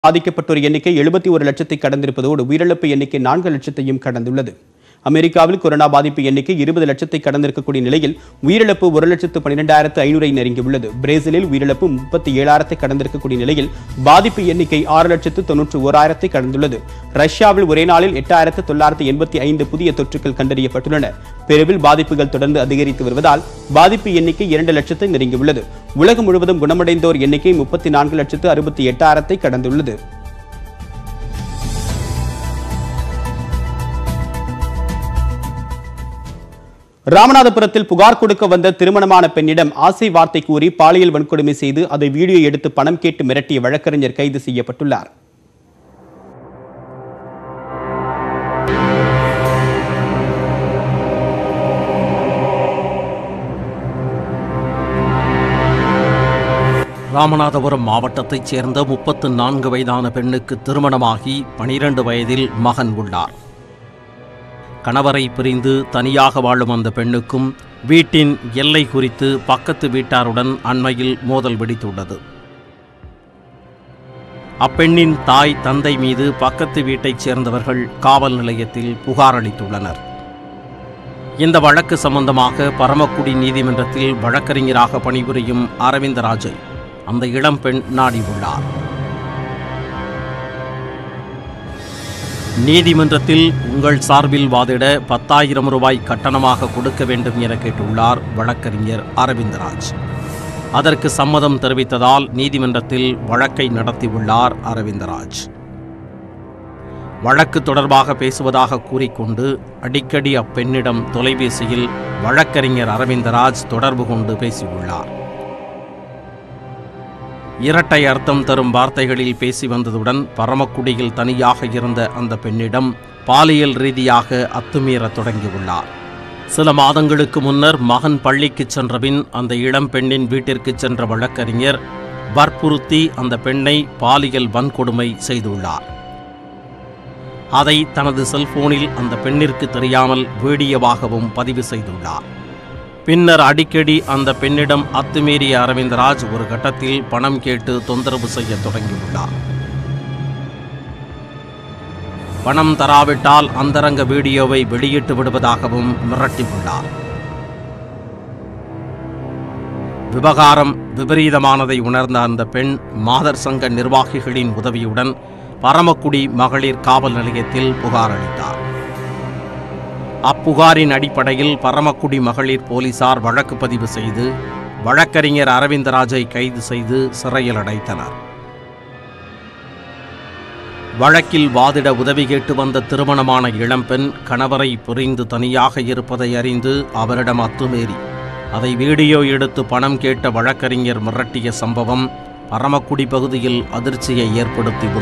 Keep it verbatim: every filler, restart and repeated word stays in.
பாதிக்கப்பட்டோர் எண்ணிக்கை எழுபத்தி ஒரு லட்சத்தை கடந்திருப்பதோடு உயிரிழப்பு எண்ணிக்கை நான்கு லட்சத்தையும் கடந்துள்ளது. அமெரிக்காவில் கொரோனா பாதிப்பு எண்ணிக்கை இருபது லட்சத்தை கடந்திருக்கக்கூடிய நிலையில் உயிரிழப்பு ஒரு லட்சத்து பன்னிரெண்டாயிரத்து ஐநூறை நெருங்கியுள்ளது. பிரேசிலில் உயிரிழப்பு முப்பத்தி ஏழாயிரத்தை கடந்திருக்கக்கூடிய நிலையில் பாதிப்பு எண்ணிக்கை ஆறு லட்சத்து தொன்னூற்று ஓராயிரத்தை கடந்துள்ளது. ரஷ்யாவில் ஒரே நாளில் எட்டாயிரத்து தொள்ளாயிரத்து எண்பத்தி ஐந்து புதிய தொற்றுகள் கண்டறியப்பட்டுள்ளன. பெருவில் பாதிப்புகள் தொடர்ந்து அதிகரித்து வருவதால் பாதிப்பு எண்ணிக்கை இரண்டு லட்சத்தை நெருங்கியுள்ளது. உலகம் முழுவதும் குணமடைந்தோர் எண்ணிக்கை முப்பத்தி நான்கு லட்சத்து அறுபத்தி எட்டாயிரத்தை கடந்துள்ளது. ராமநாதபுரத்தில் புகார் கொடுக்க வந்த திருமணமான பெண்ணிடம் ஆசை வார்த்தை கூறி பாலியல் வன்கொடுமை செய்து அதை வீடியோ எடுத்து பணம் கேட்டு மிரட்டிய வழக்கறிஞர் கைது செய்யப்பட்டுள்ளார். ராமநாதபுரம் மாவட்டத்தைச் சேர்ந்த முப்பத்து நான்கு வயதான பெண்ணுக்கு திருமணமாகி பனிரெண்டு வயதில் மகன் உள்ளார். கணவரை பிரிந்து தனியாக வாழும் அந்த பெண்ணுக்கும் வீட்டின் எல்லை குறித்து பக்கத்து வீட்டாருடன் அண்மையில் மோதல் வெடித்துள்ளது. அப்பெண்ணின் தாய் தந்தை மீது பக்கத்து வீட்டைச் சேர்ந்தவர்கள் காவல் நிலையத்தில் புகார் அளித்துள்ளனர். இந்த வழக்கு சம்பந்தமாக பரமக்குடி நீதிமன்றத்தில் வழக்கறிஞராக பணிபுரியும் அரவிந்தராஜை அந்த இளம்பெண் நாடியுள்ளார். நீதிமன்றத்தில் உங்கள் சார்பில் வாதிட பத்தாயிரம் ரூபாய் கட்டணமாக கொடுக்க வேண்டும் என கேட்டுள்ளார் வழக்கறிஞர் அரவிந்தராஜ். அதற்கு சம்மதம் தெரிவித்ததால் நீதிமன்றத்தில் வழக்கை நடத்தியுள்ளார் அரவிந்தராஜ். வழக்கு தொடர்பாக பேசுவதாக கூறிக்கொண்டு அடிக்கடி அப்பெண்ணிடம் தொலைபேசியில் வழக்கறிஞர் அரவிந்தராஜ் தொடர்பு கொண்டு பேசியுள்ளார். இரட்டை அர்த்தம் தரும் வார்த்தைகளில் பேசி வந்ததுடன் பரமக்குடியில் தனியாக இருந்த அந்த பெண்ணிடம் பாலியல் ரீதியாக அத்துமீற தொடங்கியுள்ளார். சில மாதங்களுக்கு முன்னர் மகன் பள்ளிக்கு சென்றபின் அந்த இளம் பெண்ணின் வீட்டிற்கு சென்ற வழக்கறிஞர் வற்புறுத்தி அந்த பெண்ணை பாலியல் வன்கொடுமை செய்துள்ளார். அதை தனது செல்போனில் அந்த பெண்ணிற்கு தெரியாமல் வீடியோவாகவும் பதிவு செய்துள்ளார். பின்னர் அடிக்கடி அந்த பெண்ணிடம் அத்துமீறிய அரவிந்தராஜ் ஒரு கட்டத்தில் பணம் கேட்டு தொந்தரவு செய்ய தொடங்கியுள்ளார். பணம் தராவிட்டால் அந்தரங்க வீடியோவை வெளியிட்டு விடுவதாகவும் மிரட்டியுள்ளார். விவகாரம் விபரீதமானதை உணர்ந்த அந்த பெண் மாதர் சங்க நிர்வாகிகளின் உதவியுடன் பரமக்குடி மகளிர் காவல் நிலையத்தில் புகார் அளித்தார். அப்புகாரின் அடிப்படையில் பரமக்குடி மகளிர் போலீசார் வழக்கு பதிவு செய்து வழக்கறிஞர் அரவிந்தராஜை கைது செய்து சிறையில் அடைத்தனர். வழக்கில் வாதிட உதவி கேட்டு வந்த திருமணமான இளம்பெண் கணவரை புரிந்து தனியாக இருப்பதை அறிந்து அவரிடம் அத்துமீறி அதை வீடியோ எடுத்து பணம் கேட்ட வழக்கறிஞர் மிரட்டிய சம்பவம் பரமக்குடி பகுதியில் அதிர்ச்சியை ஏற்படுத்தி